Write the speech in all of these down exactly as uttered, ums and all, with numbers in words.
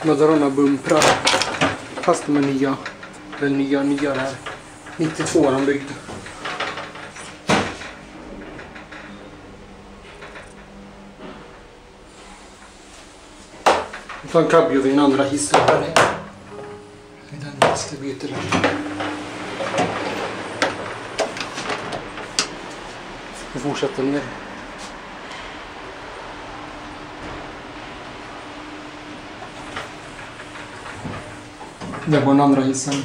Madonna bumprar. Fast de är nya. Eller nya, nya där. nittiotvå var de byggda. Vi tar en cabrio vid en andra hissen här. I den nästa byter där. Vi fortsätter ner. Där var den andra hissen.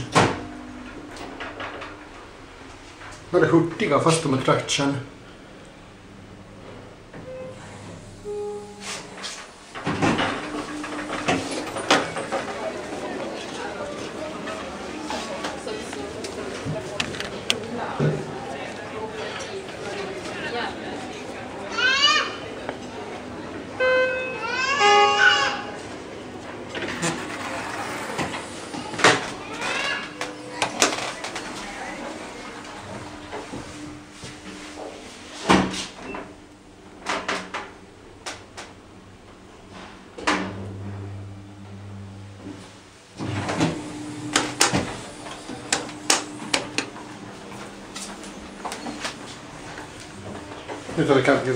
De är hurtiga fast de är traction. Nu tar vi cabrio.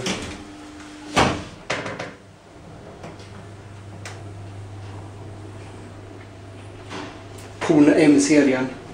Kone M-serien.